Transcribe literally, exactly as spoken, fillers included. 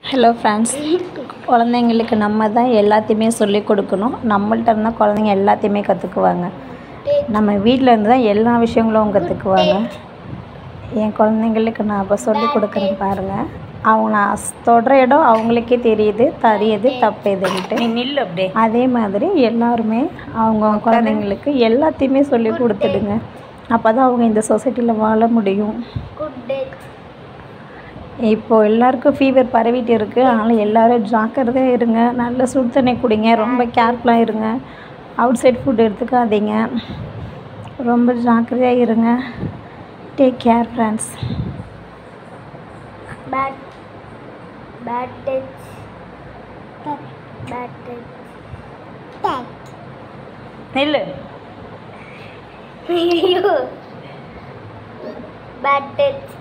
Hello friends, குழந்தைங்களுக்கு நம்ம தான் எல்லாத்தையுமே சொல்லிக் கொடுக்கணும். நம்மள்ட்ட இருந்தால் குழந்தைங்க எல்லாத்தையுமே கற்றுக்குவாங்க. நம்ம வீட்டில் இருந்து தான் எல்லா விஷயங்களும் அவங்க கற்றுக்குவாங்க. என் குழந்தைங்களுக்கு நான் இப்போ சொல்லிக் கொடுக்குறேன் பாருங்கள். அவங்க நான் தொடுற இடம் அவங்களுக்கே தெரியுது, தரியது தப்பு எதுன்ட்டு. நீ நில்லு அப்படியே. அதே மாதிரி எல்லாருமே அவங்க குழந்தைங்களுக்கு எல்லாத்தையுமே சொல்லி கொடுத்துடுங்க. அப்போ தான் அவங்க இந்த சொசைட்டியில் வாழ முடியும். இப்போது எல்லாருக்கும் ஃபீவர் பரவிட்டு இருக்குது. அதனால் எல்லோரும் ஜாக்கிரதையாக இருங்க. நல்ல சுடு தண்ணி குடிங்க. ரொம்ப கேர்ஃபுல்லாக இருங்க. அவுட் சைட் ஃபுட் எடுத்துக்காதீங்க. ரொம்ப ஜாக்கிரதையாக இருங்க. Take care friends. Bad, bad touch, bad touch, touch. நில்லு. Bad touch.